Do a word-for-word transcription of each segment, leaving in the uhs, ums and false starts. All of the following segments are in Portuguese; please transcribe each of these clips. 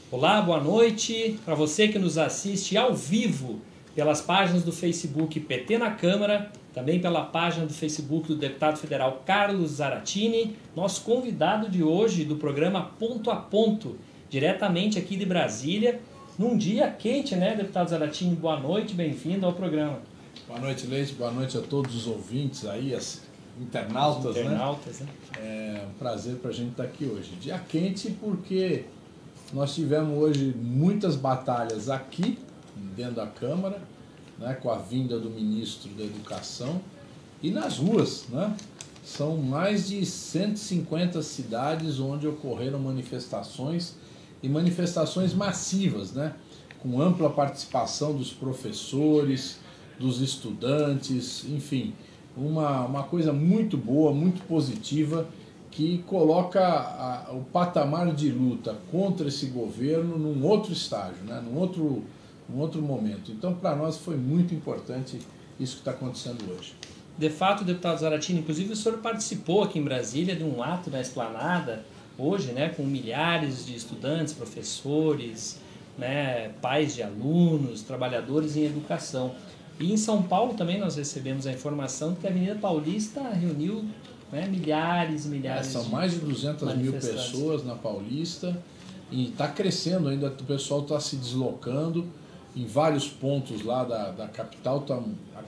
Olá, boa noite para você que nos assiste ao vivo pelas páginas do Facebook P T na Câmara, também pela página do Facebook do deputado federal Carlos Zaratini, nosso convidado de hoje do programa Ponto a Ponto, diretamente aqui de Brasília, num dia quente, né, deputado Zaratini? Boa noite, bem-vindo ao programa. Boa noite, Leite, boa noite a todos os ouvintes aí, as internautas, internautas né? né? É um prazer para a gente estar aqui hoje. Dia quente porque nós tivemos hoje muitas batalhas aqui, dentro da Câmara, né, com a vinda do ministro da Educação, e nas ruas, né? São mais de cento e cinquenta cidades onde ocorreram manifestações, e manifestações massivas, né? Com ampla participação dos professores, dos estudantes, enfim, uma, uma coisa muito boa, muito positiva, que coloca a, o patamar de luta contra esse governo num outro estágio, né? num, outro, num outro momento. Então, para nós foi muito importante isso que está acontecendo hoje. De fato, deputado Zaratini, inclusive o senhor participou aqui em Brasília de um ato na Esplanada, hoje, né, com milhares de estudantes, professores, né, pais de alunos, trabalhadores em educação. E em São Paulo também nós recebemos a informação que a Avenida Paulista reuniu, né, milhares e milhares é, são de mais de duzentas mil pessoas na Paulista, e está crescendo ainda, o pessoal está se deslocando em vários pontos lá da, da capital, tá,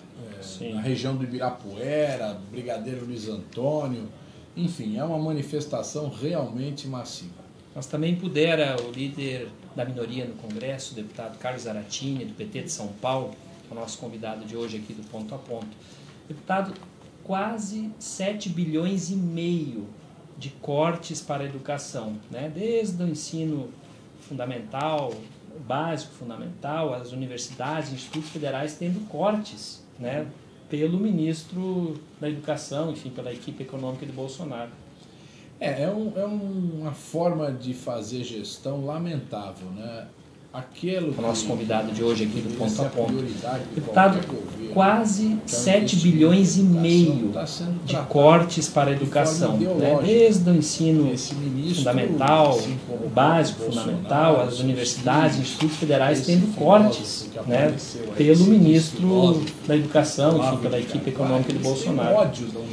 é, na região do Ibirapuera, Brigadeiro Luiz Antônio, enfim, é uma manifestação realmente massiva. Nós também pudera o líder da minoria no Congresso, o deputado Carlos Zaratini, do P T de São Paulo, o nosso convidado de hoje aqui do Ponto a Ponto. Deputado, quase sete bilhões e meio de cortes para a educação, né? Desde o ensino fundamental, básico fundamental, as universidades, institutos federais tendo cortes, né, pelo ministro da Educação, enfim, pela equipe econômica de Bolsonaro. É, é, um, é uma forma de fazer gestão lamentável, né? Aquilo o nosso convidado de hoje aqui do Ponto a Ponto. Deputado, quase sete bilhões e meio de cortes para a educação, né? Desde o ensino fundamental, o básico fundamental, as universidades, institutos federais tendo cortes, né, pelo ministro da Educação, enfim, pela equipe econômica de Bolsonaro.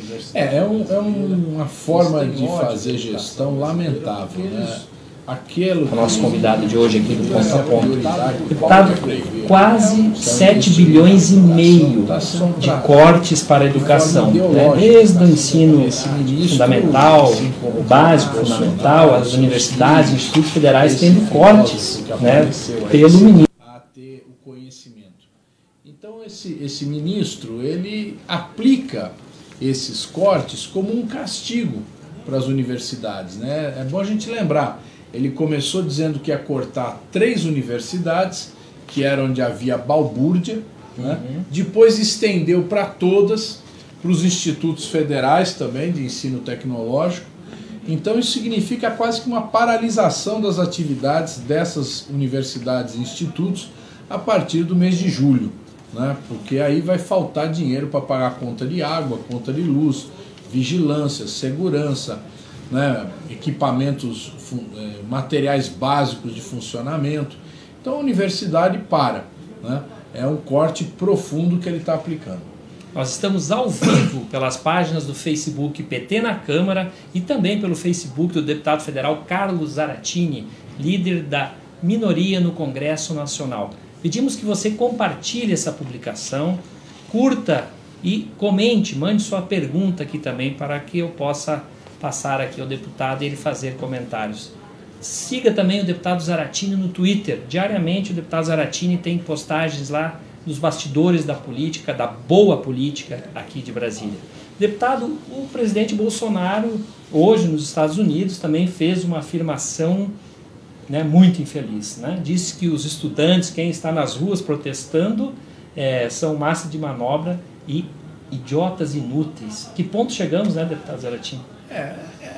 É, é, um, é uma forma de fazer gestão lamentável, né? Aquilo o nosso convidado de hoje aqui do Ponto a Ponto. Deputado, quase sete bilhões e meio de cortes para a educação, né? Desde o ensino fundamental, o básico fundamental, as universidades, institutos federais tendo cortes, né, pelo ministro. A ter o conhecimento. Então esse, esse ministro, ele aplica esses cortes como um castigo para as universidades, né? É bom a gente lembrar. Ele começou dizendo que ia cortar três universidades, que era onde havia balbúrdia, né? Uhum. Depois estendeu para todas, para os institutos federais também, de ensino tecnológico. Então isso significa quase que uma paralisação das atividades dessas universidades e institutos a partir do mês de julho, né? Porque aí vai faltar dinheiro para pagar a conta de água, conta de luz, vigilância, segurança, né, equipamentos, materiais básicos de funcionamento. Então a universidade para, né? É um corte profundo que ele está aplicando. Nós estamos ao vivo pelas páginas do Facebook P T na Câmara e também pelo Facebook do deputado federal Carlos Zaratini, líder da minoria no Congresso Nacional. Pedimos que você compartilhe essa publicação, curta e comente, mande sua pergunta aqui também para que eu possa passar aqui ao deputado e ele fazer comentários. Siga também o deputado Zaratini no Twitter. Diariamente o deputado Zaratini tem postagens lá nos bastidores da política, da boa política aqui de Brasília. Deputado, o presidente Bolsonaro, hoje nos Estados Unidos, também fez uma afirmação, né, muito infeliz, né? Disse que os estudantes, quem está nas ruas protestando, é, são massa de manobra e idiotas inúteis. Que ponto chegamos, né, deputado Zaratini? É,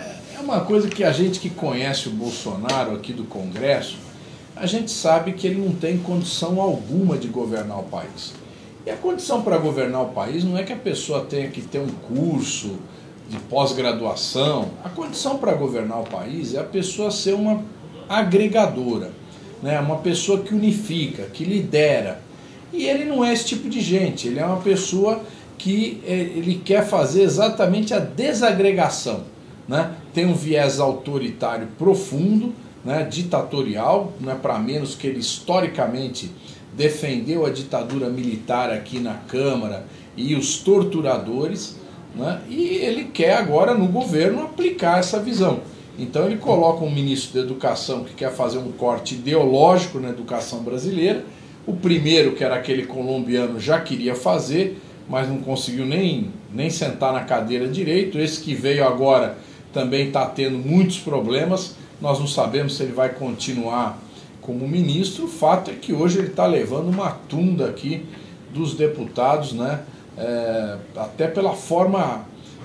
é uma coisa que a gente que conhece o Bolsonaro aqui do Congresso, a gente sabe que ele não tem condição alguma de governar o país. E a condição para governar o país não é que a pessoa tenha que ter um curso de pós-graduação. A condição para governar o país é a pessoa ser uma agregadora. né? Uma pessoa que unifica, que lidera. E ele não é esse tipo de gente, ele é uma pessoa que ele quer fazer exatamente a desagregação, né? Tem um viés autoritário profundo, né? Ditatorial, não é para menos que ele historicamente defendeu a ditadura militar aqui na Câmara e os torturadores, né? E ele quer agora no governo aplicar essa visão. Então ele coloca um ministro da Educação que quer fazer um corte ideológico na educação brasileira. O primeiro, que era aquele colombiano, já queria fazer, mas não conseguiu nem, nem sentar na cadeira direito. Esse que veio agora também está tendo muitos problemas. Nós não sabemos se ele vai continuar como ministro. O fato é que hoje ele está levando uma tunda aqui dos deputados, né? É, até pela forma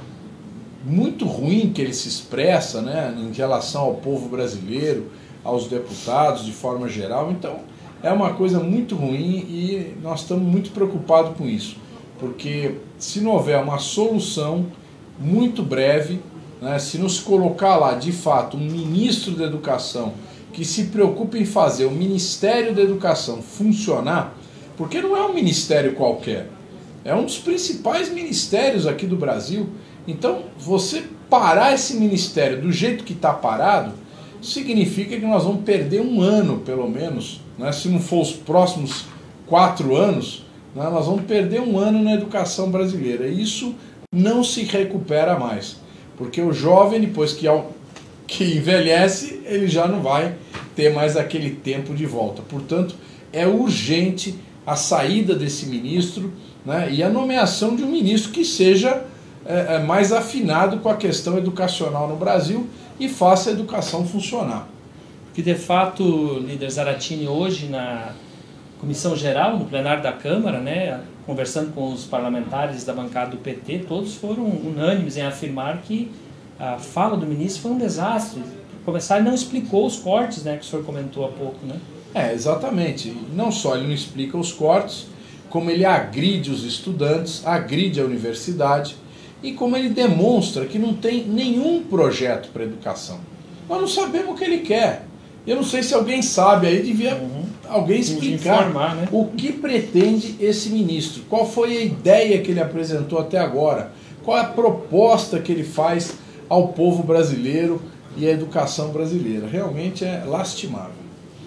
muito ruim que ele se expressa, né? Em relação ao povo brasileiro, aos deputados de forma geral. Então é uma coisa muito ruim e nós estamos muito preocupados com isso, porque se não houver uma solução muito breve, né, se nos colocar lá de fato um ministro da Educação que se preocupe em fazer o Ministério da Educação funcionar, porque não é um ministério qualquer, é um dos principais ministérios aqui do Brasil. Então você parar esse ministério do jeito que está parado, significa que nós vamos perder um ano pelo menos, né? Se não for os próximos quatro anos, né? Nós vamos perder um ano na educação brasileira. E isso não se recupera mais, porque o jovem, depois que, que envelhece, ele já não vai ter mais aquele tempo de volta. Portanto, é urgente a saída desse ministro, né? E a nomeação de um ministro que seja é, é, mais afinado com a questão educacional no Brasil e faça a educação funcionar. Que de fato, líder Zaratini, hoje na Comissão Geral, no plenário da Câmara, né, conversando com os parlamentares da bancada do P T, todos foram unânimes em afirmar que a fala do ministro foi um desastre. Para começar, ele não explicou os cortes, né, que o senhor comentou há pouco, né? É, exatamente. Não só ele não explica os cortes, como ele agride os estudantes, agride a universidade, e como ele demonstra que não tem nenhum projeto para a educação. Nós não sabemos o que ele quer. Eu não sei se alguém sabe aí, devia uhum. alguém explicar informar, né? O que pretende esse ministro. Qual foi a ideia que ele apresentou até agora? Qual é a proposta que ele faz ao povo brasileiro e à educação brasileira? Realmente é lastimável.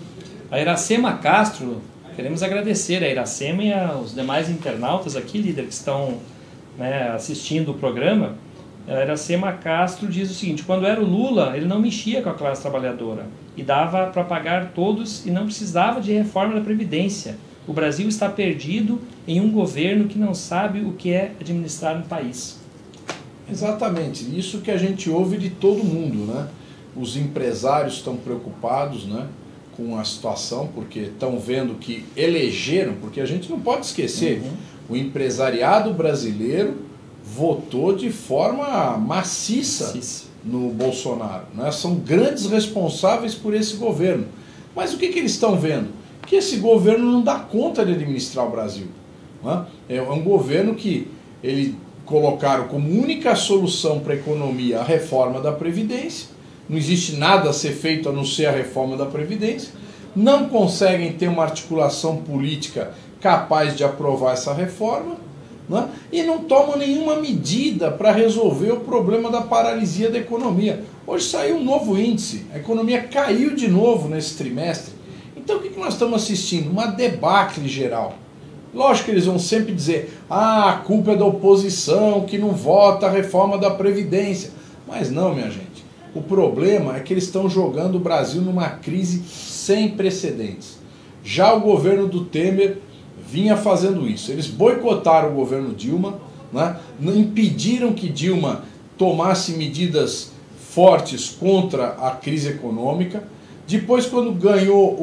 A Iracema Castro, queremos agradecer a Iracema e aos demais internautas aqui, líder, que estão, né, assistindo o programa. A Iracema Castro diz o seguinte: quando era o Lula, ele não mexia com a classe trabalhadora e dava para pagar todos e não precisava de reforma da Previdência. O Brasil está perdido em um governo que não sabe o que é administrar um país. Exatamente, isso que a gente ouve de todo mundo, né? Os empresários estão preocupados, né, com a situação, porque estão vendo que elegeram, porque a gente não pode esquecer, uhum. o empresariado brasileiro votou de forma maciça Maciça. no Bolsonaro, né? São grandes responsáveis por esse governo. Mas o que, que eles estão vendo? Que esse governo não dá conta de administrar o Brasil, né? É um governo que ele colocaram como única solução para a economia a reforma da Previdência. Não existe nada a ser feito a não ser a reforma da Previdência. Não conseguem ter uma articulação política capaz de aprovar essa reforma, né? E não tomam nenhuma medida para resolver o problema da paralisia da economia. Hoje saiu um novo índice, a economia caiu de novo nesse trimestre. Então o que nós estamos assistindo? Uma debacle geral. Lógico que eles vão sempre dizer, ah, a culpa é da oposição que não vota a reforma da Previdência. Mas não, minha gente. O problema é que eles estão jogando o Brasil numa crise sem precedentes. Já o governo do Temer vinha fazendo isso. Eles boicotaram o governo Dilma, né? Impediram que Dilma tomasse medidas fortes contra a crise econômica. Depois, quando ganhou o,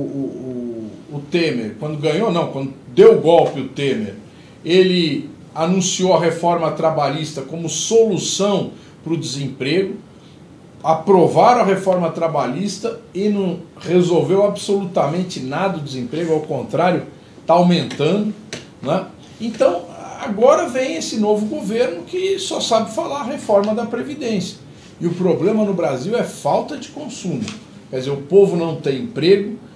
o, o, o Temer, quando ganhou não, quando deu golpe o Temer, ele anunciou a reforma trabalhista como solução para o desemprego, aprovaram a reforma trabalhista e não resolveu absolutamente nada o desemprego, ao contrário, está aumentando, né? Então, agora vem esse novo governo que só sabe falar a reforma da Previdência. E o problema no Brasil é falta de consumo. Quer dizer, o povo não tem emprego,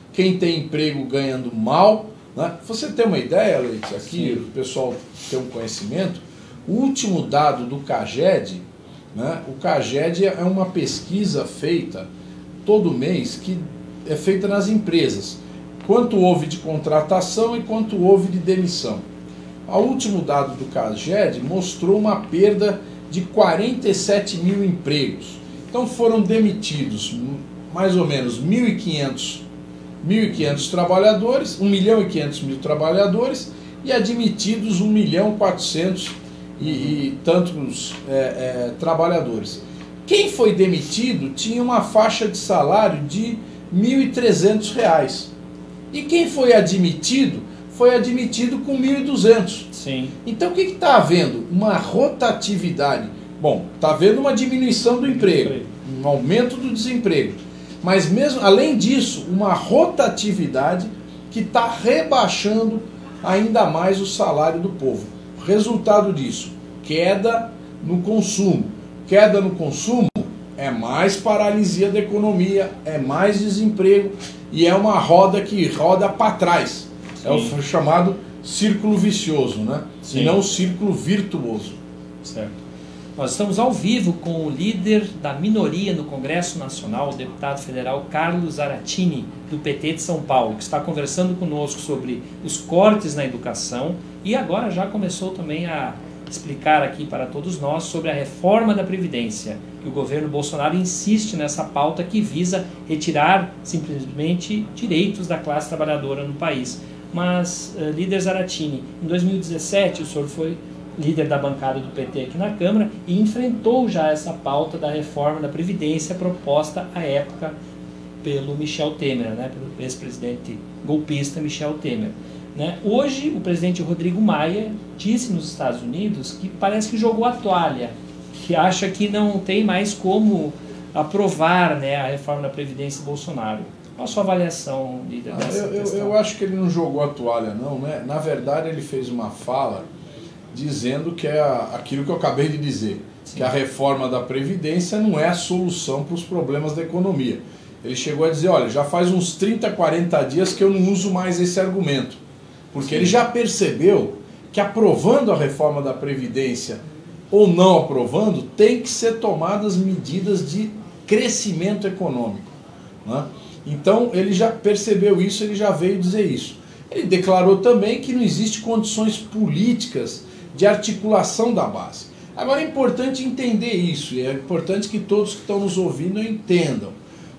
quem tem emprego ganhando mal, né? Você tem uma ideia, Leite, aqui Sim. o pessoal tem um conhecimento, o último dado do CAGED, né? O CAGED é uma pesquisa feita todo mês, que é feita nas empresas, quanto houve de contratação e quanto houve de demissão. O último dado do CAGED mostrou uma perda de quarenta e sete mil empregos. Então foram demitidos mais ou menos mil e quinhentos trabalhadores, um milhão e quinhentos mil trabalhadores, e admitidos um milhão e quatrocentos e, e tantos é, é, trabalhadores. Quem foi demitido tinha uma faixa de salário de mil e trezentos reais. E quem foi admitido, foi admitido com mil e duzentos. Sim. Então o que está havendo? Uma rotatividade. Bom, está havendo uma diminuição do emprego, um aumento do desemprego. Mas mesmo além disso, uma rotatividade que está rebaixando ainda mais o salário do povo. Resultado disso, queda no consumo. Queda no consumo é mais paralisia da economia, é mais desemprego e é uma roda que roda para trás. Sim. É o chamado círculo vicioso, né? Sim. E não o círculo virtuoso. Certo. Nós estamos ao vivo com o líder da minoria no Congresso Nacional, o deputado federal Carlos Zaratini, do P T de São Paulo, que está conversando conosco sobre os cortes na educação e agora já começou também a explicar aqui para todos nós sobre a reforma da Previdência, que o governo Bolsonaro insiste nessa pauta que visa retirar simplesmente direitos da classe trabalhadora no país. Mas, uh, líder Zaratini, em dois mil e dezessete o senhor foi líder da bancada do P T aqui na Câmara e enfrentou já essa pauta da reforma da Previdência proposta à época pelo Michel Temer, né, pelo ex-presidente golpista Michel Temer. Né? Hoje, o presidente Rodrigo Maia disse nos Estados Unidos que parece que jogou a toalha, que acha que não tem mais como aprovar, né, a reforma da Previdência Bolsonaro. Qual a sua avaliação, líder, dessa ah, eu, questão? Eu, eu acho que ele não jogou a toalha, não. Né? Na verdade, ele fez uma fala dizendo que é aquilo que eu acabei de dizer, Sim. que a reforma da Previdência não é a solução para os problemas da economia. Ele chegou a dizer, olha, já faz uns trinta, quarenta dias que eu não uso mais esse argumento, porque Sim. ele já percebeu que aprovando a reforma da Previdência ou não aprovando, tem que ser tomadas medidas de crescimento econômico. Né? Então ele já percebeu isso, ele já veio dizer isso. Ele declarou também que não existe condições políticas de articulação da base. Agora é importante entender isso, e é importante que todos que estão nos ouvindo entendam.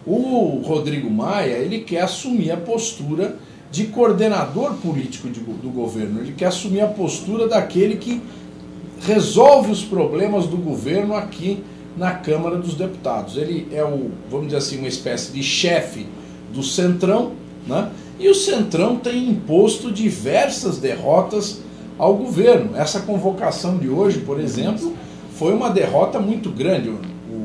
O Rodrigo Maia, ele quer assumir a postura de coordenador político de, do governo, ele quer assumir a postura daquele que resolve os problemas do governo aqui na Câmara dos Deputados. Ele é o, vamos dizer assim, uma espécie de chefe do Centrão, né? E o Centrão tem imposto diversas derrotas ao governo. Essa convocação de hoje, por exemplo, foi uma derrota muito grande. O,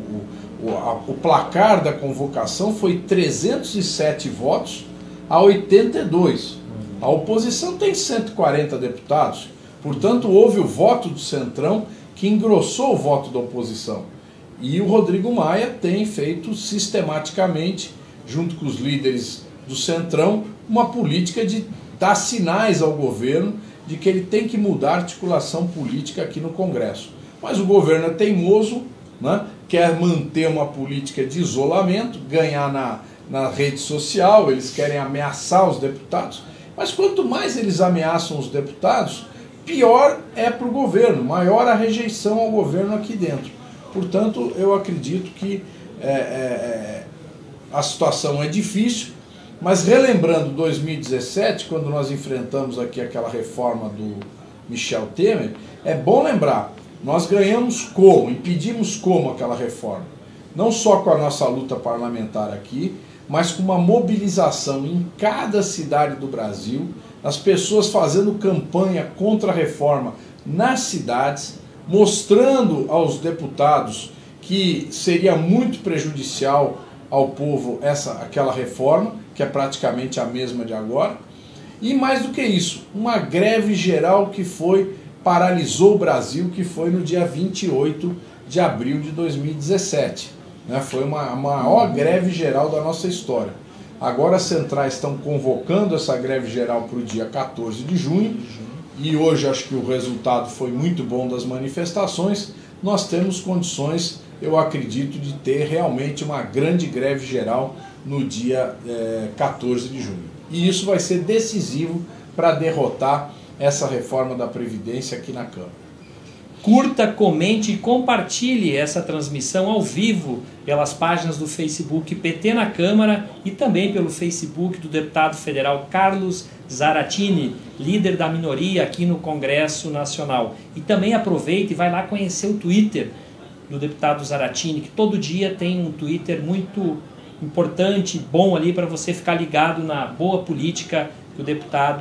o, o, a, o placar da convocação foi trezentos e sete votos a oitenta e dois. A oposição tem cento e quarenta deputados. Portanto, houve o voto do Centrão que engrossou o voto da oposição. E o Rodrigo Maia tem feito sistematicamente, junto com os líderes do Centrão, uma política de dar sinais ao governo de que ele tem que mudar a articulação política aqui no Congresso. Mas o governo é teimoso, né? Quer manter uma política de isolamento, ganhar na, na rede social, eles querem ameaçar os deputados. Mas quanto mais eles ameaçam os deputados, pior é para o governo, maior a rejeição ao governo aqui dentro. Portanto, eu acredito que é, é, a situação é difícil, mas relembrando dois mil e dezessete, quando nós enfrentamos aqui aquela reforma do Michel Temer, é bom lembrar, nós ganhamos como, impedimos como aquela reforma? Não só com a nossa luta parlamentar aqui, mas com uma mobilização em cada cidade do Brasil, as pessoas fazendo campanha contra a reforma nas cidades, mostrando aos deputados que seria muito prejudicial ao povo essa, aquela reforma, que é praticamente a mesma de agora. E mais do que isso, uma greve geral que foi, paralisou o Brasil, que foi no dia vinte e oito de abril de dois mil e dezessete. Né? Foi uma, a maior greve geral da nossa história. Agora as centrais estão convocando essa greve geral para o dia quatorze de junho, e hoje acho que o resultado foi muito bom das manifestações. Nós temos condições, eu acredito, de ter realmente uma grande greve geral no dia é, quatorze de junho. E isso vai ser decisivo para derrotar essa reforma da Previdência aqui na Câmara. Curta, comente e compartilhe essa transmissão ao vivo pelas páginas do Facebook P T na Câmara e também pelo Facebook do deputado federal Carlos Zaratini, líder da minoria aqui no Congresso Nacional. E também aproveite e vai lá conhecer o Twitter do deputado Zaratini, que todo dia tem um Twitter muito importante, bom ali para você ficar ligado na boa política que o deputado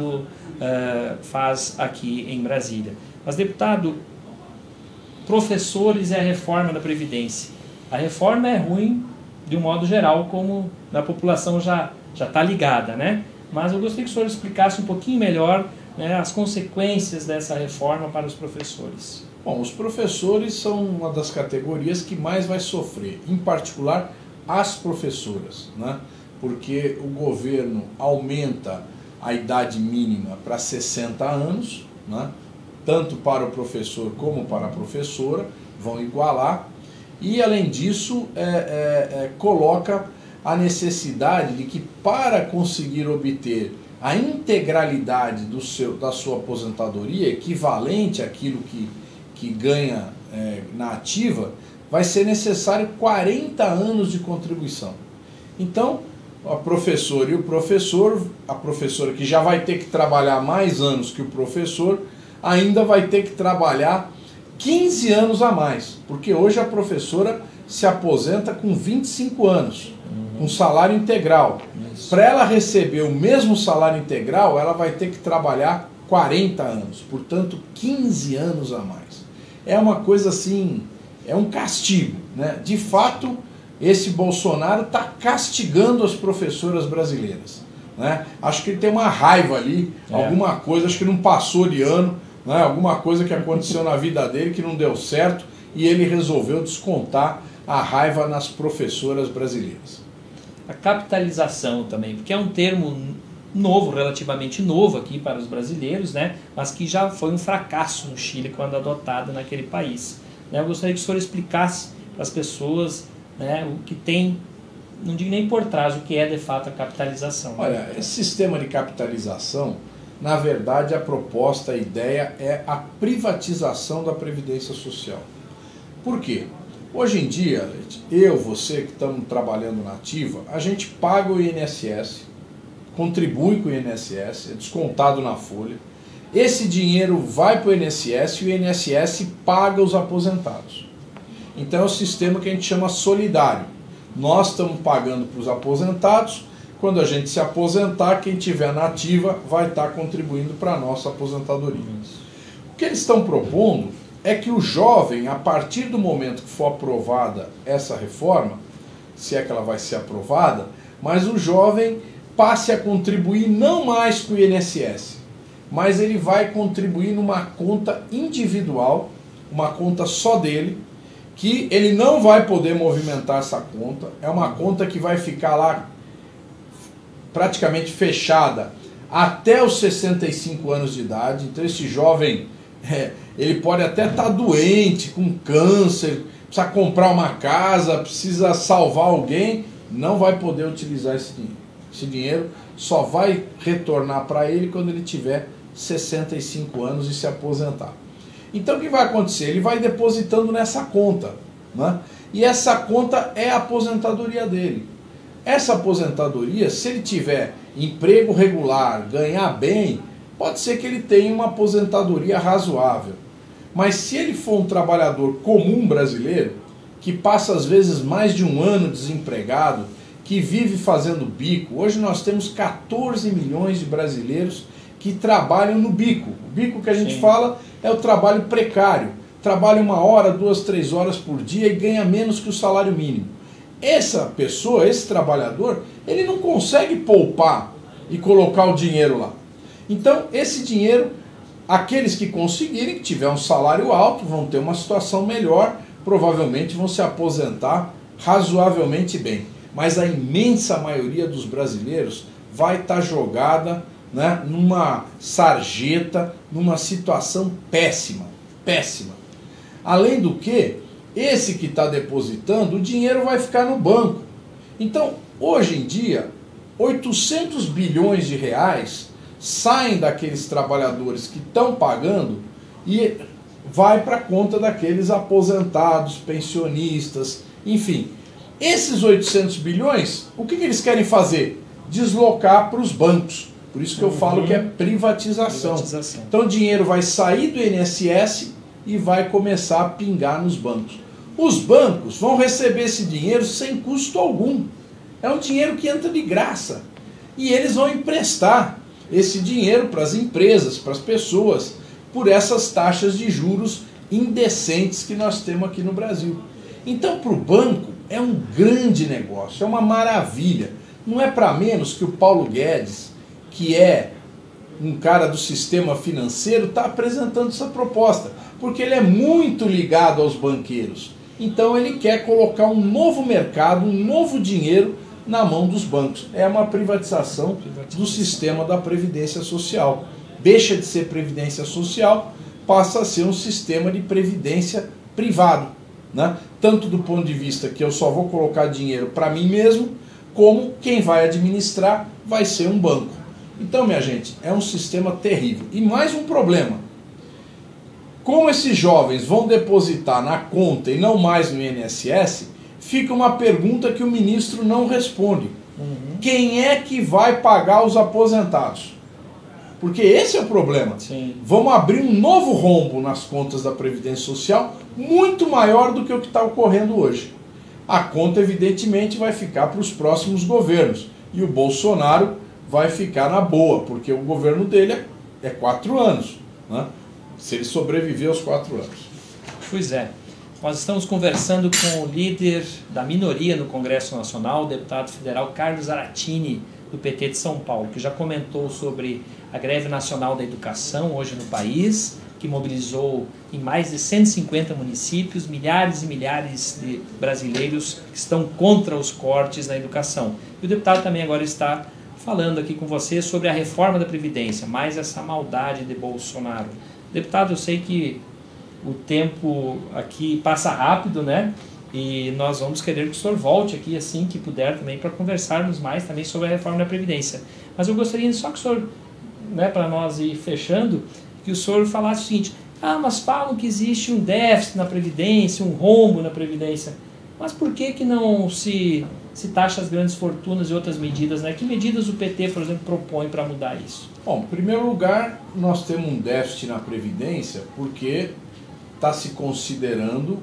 uh, faz aqui em Brasília. Mas, deputado, professores é a reforma da Previdência. A reforma é ruim de um modo geral, como a população já já está ligada, né? Mas eu gostaria que o senhor explicasse um pouquinho melhor, né, as consequências dessa reforma para os professores. Bom, os professores são uma das categorias que mais vai sofrer, em particular as professoras, né? Porque o governo aumenta a idade mínima para sessenta anos, né? Tanto para o professor como para a professora, vão igualar, e além disso é, é, é, coloca a necessidade de que, para conseguir obter a integralidade do seu, da sua aposentadoria, equivalente àquilo que, que ganha é, na ativa, vai ser necessário quarenta anos de contribuição. Então, a professora e o professor, a professora que já vai ter que trabalhar mais anos que o professor, ainda vai ter que trabalhar quinze anos a mais, porque hoje a professora se aposenta com vinte e cinco anos, uhum. com salário integral. Para ela receber o mesmo salário integral, ela vai ter que trabalhar quarenta anos, portanto quinze anos a mais. É uma coisa assim, é um castigo, né? De fato, esse Bolsonaro está castigando as professoras brasileiras, né? Acho que ele tem uma raiva ali, é. alguma coisa, acho que não passou de ano, né? Alguma coisa que aconteceu na vida dele que não deu certo e ele resolveu descontar a raiva nas professoras brasileiras. A capitalização também, porque é um termo novo, relativamente novo aqui para os brasileiros, né? Mas que já foi um fracasso no Chile quando adotado naquele país. Eu gostaria que o senhor explicasse para as pessoas, né, o que tem, não digo nem por trás, o que é de fato a capitalização. Olha, esse sistema de capitalização, na verdade, a proposta, a ideia é a privatização da Previdência Social. Por quê? Hoje em dia, eu, você que estamos trabalhando na ativa, a gente paga o I N S S, contribui com o I N S S, é descontado na folha. Esse dinheiro vai para o I N S S e o I N S S paga os aposentados. Então é um sistema que a gente chama solidário. Nós estamos pagando para os aposentados, quando a gente se aposentar, quem tiver na ativa vai estar contribuindo para a nossa aposentadoria. O que eles estão propondo é que o jovem, a partir do momento que for aprovada essa reforma, se é que ela vai ser aprovada, mas o jovem passe a contribuir não mais com o I N S S, mas ele vai contribuir numa conta individual, uma conta só dele, que ele não vai poder movimentar essa conta, é uma conta que vai ficar lá praticamente fechada até os sessenta e cinco anos de idade. Então esse jovem, é, ele pode até estar doente, com câncer, precisa comprar uma casa, precisa salvar alguém, não vai poder utilizar esse dinheiro. Esse dinheiro só vai retornar para ele quando ele tiver sessenta e cinco anos e se aposentar. Então o que vai acontecer? Ele vai depositando nessa conta, né? E essa conta é a aposentadoria dele. Essa aposentadoria, se ele tiver emprego regular, ganhar bem, pode ser que ele tenha uma aposentadoria razoável. Mas se ele for um trabalhador comum brasileiro, que passa às vezes mais de um ano desempregado, que vive fazendo bico, hoje nós temos quatorze milhões de brasileiros que trabalham no bico. O bico que a gente Sim. fala é o trabalho precário. Trabalha uma hora, duas, três horas por dia e ganha menos que o salário mínimo. Essa pessoa, esse trabalhador, ele não consegue poupar e colocar o dinheiro lá. Então, esse dinheiro, aqueles que conseguirem, que tiver um salário alto, vão ter uma situação melhor, provavelmente vão se aposentar razoavelmente bem. mas a imensa maioria dos brasileiros vai estar jogada, né, numa sarjeta, numa situação péssima, péssima. Além do que, esse que está depositando, o dinheiro vai ficar no banco. Então, hoje em dia, oitocentos bilhões de reais saem daqueles trabalhadores que estão pagando e vai para a conta daqueles aposentados, pensionistas, enfim. Esses oitocentos bilhões, o que, que eles querem fazer? Deslocar para os bancos. Por isso que eu uhum. falo que é privatização. privatização. Então o dinheiro vai sair do I N S S e vai começar a pingar nos bancos. Os bancos vão receber esse dinheiro sem custo algum. É um dinheiro que entra de graça. E eles vão emprestar esse dinheiro para as empresas, para as pessoas, por essas taxas de juros indecentes que nós temos aqui no Brasil. Então, para o banco, é um grande negócio, é uma maravilha. Não é para menos que o Paulo Guedes, que é um cara do sistema financeiro, está apresentando essa proposta, porque ele é muito ligado aos banqueiros. Então ele quer colocar um novo mercado, um novo dinheiro na mão dos bancos. É uma privatização do sistema da Previdência Social. Deixa de ser Previdência Social, passa a ser um sistema de previdência privado, né? Tanto do ponto de vista que eu só vou colocar dinheiro para mim mesmo, como quem vai administrar vai ser um banco. Então, minha gente, é um sistema terrível. E mais um problema. Como esses jovens vão depositar na conta e não mais no I N S S, fica uma pergunta que o ministro não responde. Uhum. Quem é que vai pagar os aposentados? Porque esse é o problema. Sim. Vamos abrir um novo rombo nas contas da Previdência Social, muito maior do que o que está ocorrendo hoje. A conta, evidentemente, vai ficar para os próximos governos. E o Bolsonaro vai ficar na boa, porque o governo dele é, é quatro anos, né? Se ele sobreviver aos quatro anos. Pois é. Nós estamos conversando com o líder da minoria no Congresso Nacional, o deputado federal Carlos Zaratini, do P T de São Paulo, que já comentou sobre a greve nacional da educação hoje no país, que mobilizou em mais de cento e cinquenta municípios, milhares e milhares de brasileiros que estão contra os cortes na educação. E o deputado também agora está falando aqui com você sobre a reforma da Previdência, mais essa maldade de Bolsonaro. Deputado, eu sei que o tempo aqui passa rápido, né? E nós vamos querer que o senhor volte aqui assim que puder também para conversarmos mais também sobre a reforma da Previdência. Mas eu gostaria só que o senhor, né, para nós ir fechando, que o senhor falasse o seguinte: ah, mas falam que existe um déficit na Previdência, um rombo na Previdência. Mas por que que não se, se taxa as grandes fortunas e outras medidas, né? Que medidas o P T, por exemplo, propõe para mudar isso? Bom, em primeiro lugar, nós temos um déficit na Previdência porque está se considerando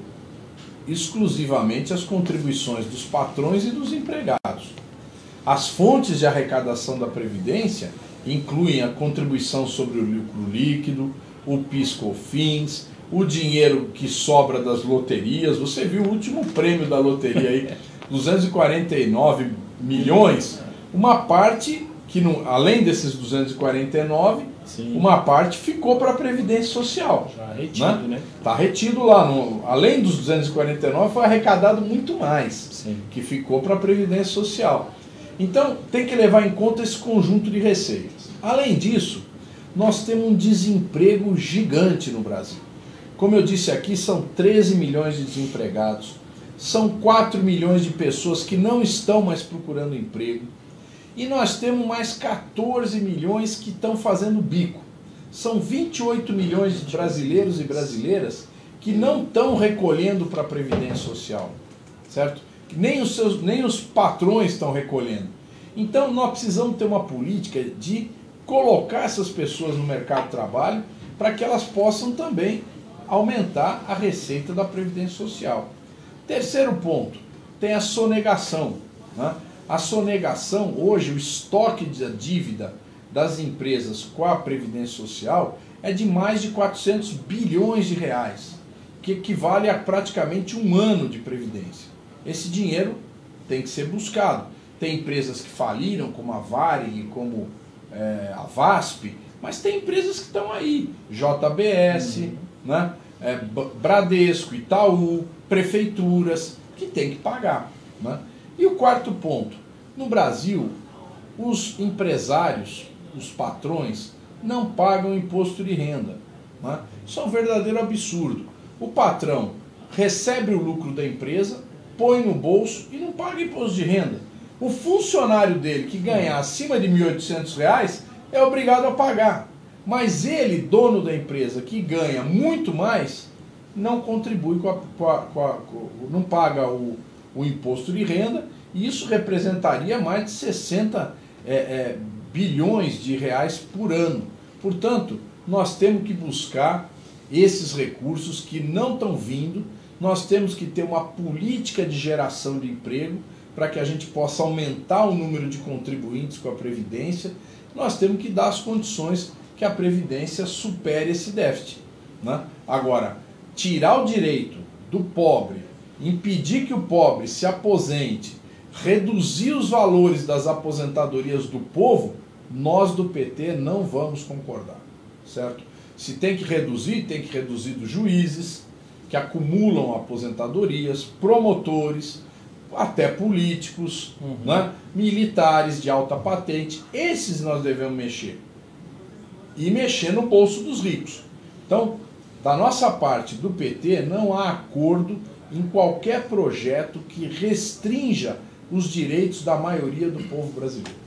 exclusivamente as contribuições dos patrões e dos empregados. As fontes de arrecadação da Previdência incluem a contribuição sobre o lucro líquido, o PIS/COFINS, o dinheiro que sobra das loterias. Você viu o último prêmio da loteria aí, duzentos e quarenta e nove milhões, uma parte que, não, além desses duzentos e quarenta e nove, sim, uma parte ficou para a Previdência Social. Já retido, né? Está retido lá. No, além dos duzentos e quarenta e nove, foi arrecadado muito mais, sim, que ficou para a Previdência Social. Então, tem que levar em conta esse conjunto de receitas. Além disso, nós temos um desemprego gigante no Brasil. Como eu disse aqui, são treze milhões de desempregados, são quatro milhões de pessoas que não estão mais procurando emprego, e nós temos mais quatorze milhões que estão fazendo bico. São vinte e oito milhões de brasileiros e brasileiras que não estão recolhendo para a Previdência Social, certo? Nem os, seus, nem os patrões estão recolhendo. Então nós precisamos ter uma política de colocar essas pessoas no mercado de trabalho para que elas possam também aumentar a receita da Previdência Social. Terceiro ponto, tem a sonegação, né? A sonegação, hoje, o estoque de dívida das empresas com a Previdência Social é de mais de quatrocentos bilhões de reais, que equivale a praticamente um ano de Previdência. Esse dinheiro tem que ser buscado. Tem empresas que faliram, como a Varig, como é, a VASP, mas tem empresas que estão aí, J B S, uhum, né? é, Bradesco, Itaú, prefeituras, que tem que pagar, né? E o quarto ponto, no Brasil, os empresários, os patrões, não pagam imposto de renda. Né? Isso é um verdadeiro absurdo. O patrão recebe o lucro da empresa, põe no bolso e não paga imposto de renda. O funcionário dele que ganhar acima de mil e oitocentos reais é obrigado a pagar. Mas ele, dono da empresa, que ganha muito mais, não contribui com a, com a, com a, com, não paga o, o imposto de renda, e isso representaria mais de sessenta é, é, bilhões de reais por ano. Portanto, nós temos que buscar esses recursos que não estão vindo, nós temos que ter uma política de geração de emprego para que a gente possa aumentar o número de contribuintes com a Previdência. Nós temos que dar as condições que a Previdência supere esse déficit. Né? Agora, tirar o direito do pobre, impedir que o pobre se aposente, reduzir os valores das aposentadorias do povo, nós do P T não vamos concordar, certo? Se tem que reduzir, tem que reduzir dos juízes, que acumulam aposentadorias, promotores, até políticos, uhum. né? militares de alta patente, esses nós devemos mexer. E mexer no bolso dos ricos. Então, da nossa parte do P T, não há acordo em qualquer projeto que restrinja os direitos da maioria do povo brasileiro.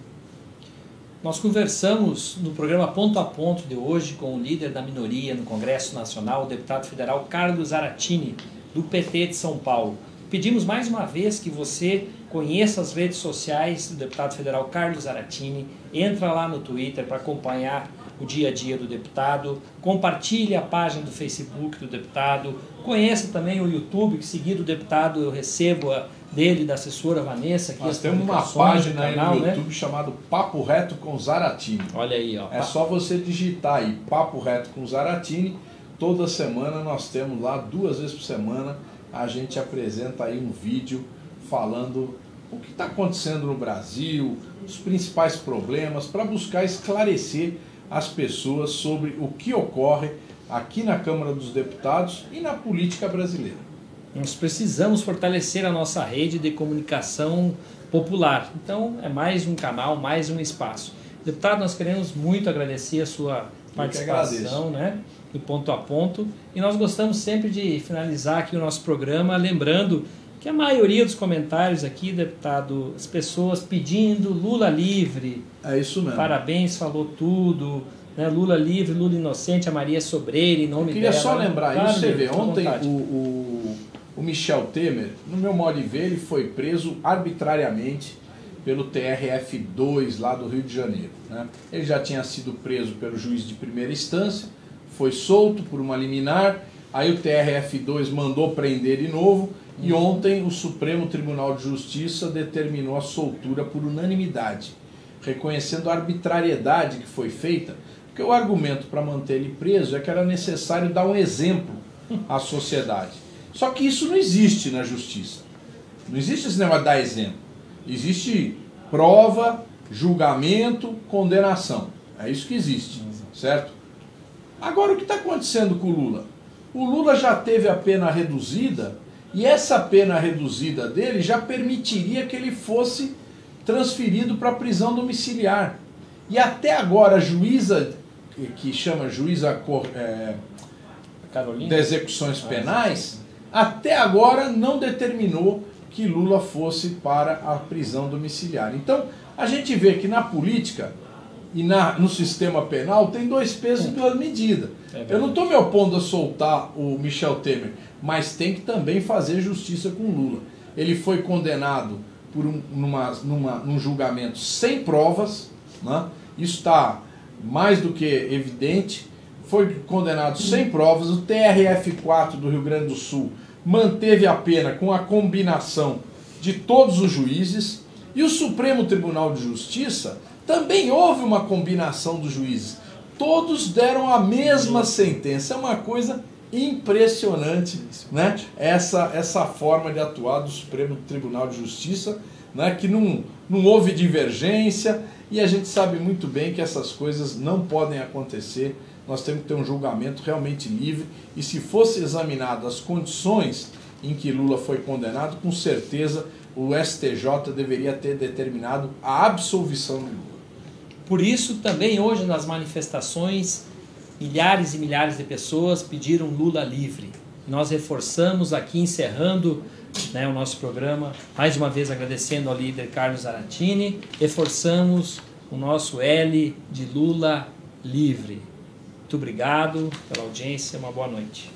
Nós conversamos no programa Ponto a Ponto de hoje com o líder da minoria no Congresso Nacional, o deputado federal Carlos Zaratini, do P T de São Paulo. Pedimos mais uma vez que você conheça as redes sociais do deputado federal Carlos Zaratini, entra lá no Twitter para acompanhar o dia a dia do deputado, compartilhe a página do Facebook do deputado, conheça também o YouTube, que seguido o deputado eu recebo a dele, da assessora Vanessa. Aqui Nós temos uma página aí no YouTube, né? chamado Papo Reto com Zaratini. Olha aí, ó. É só você digitar aí, Papo Reto com Zaratini. Toda semana nós temos lá, duas vezes por semana, a gente apresenta aí um vídeo falando o que está acontecendo no Brasil, os principais problemas, para buscar esclarecer as pessoas sobre o que ocorre aqui na Câmara dos Deputados e na política brasileira. Nós precisamos fortalecer a nossa rede de comunicação popular. Então, é mais um canal, mais um espaço. Deputado, nós queremos muito agradecer a sua participação, né, do Ponto a Ponto. E nós gostamos sempre de finalizar aqui o nosso programa, lembrando que a maioria dos comentários aqui, deputado, as pessoas pedindo Lula livre. É isso mesmo. Parabéns, falou tudo. Né, Lula livre, Lula inocente, a Maria Sobreira, em nome Eu queria dela. só lembrar, claro, isso você vê, ontem o, o, o Michel Temer, no meu modo de ver, ele foi preso arbitrariamente pelo T R F dois lá do Rio de Janeiro. Né? Ele já tinha sido preso pelo juiz de primeira instância, foi solto por uma liminar, aí o T R F dois mandou prender de novo, e ontem o Supremo Tribunal de Justiça determinou a soltura por unanimidade, reconhecendo a arbitrariedade que foi feita, porque o argumento para manter ele preso é que era necessário dar um exemplo à sociedade. Só que isso não existe na justiça. Não existe esse negócio de dar exemplo. Existe prova, julgamento, condenação. É isso que existe, certo? Agora, o que está acontecendo com o Lula? O Lula já teve a pena reduzida, e essa pena reduzida dele já permitiria que ele fosse transferido para a prisão domiciliar. E até agora a juíza, que chama juíza é, Carolina, de execuções penais, até agora não determinou que Lula fosse para a prisão domiciliar. Então, a gente vê que na política e na, no sistema penal tem dois pesos e duas medidas. É Eu não estou me opondo a soltar o Michel Temer, mas tem que também fazer justiça com Lula. Ele foi condenado por um, numa, numa, num julgamento sem provas, né? Isso está mais do que evidente. Foi condenado sem provas. O T R F quatro do Rio Grande do Sul manteve a pena com a combinação de todos os juízes, e o Supremo Tribunal de Justiça também houve uma combinação dos juízes. Todos deram a mesma sentença. É uma coisa impressionante, né? Essa, essa forma de atuar do Supremo Tribunal de Justiça, né? Que não, não houve divergência, e a gente sabe muito bem que essas coisas não podem acontecer. Nós temos que ter um julgamento realmente livre, e se fosse examinado as condições em que Lula foi condenado, com certeza o S T J deveria ter determinado a absolvição de Lula. Por isso, também hoje nas manifestações, milhares e milhares de pessoas pediram Lula livre. Nós reforçamos aqui, encerrando, né, o nosso programa, mais uma vez agradecendo ao líder Carlos Zaratini, reforçamos o nosso L de Lula livre. Muito obrigado pela audiência, uma boa noite.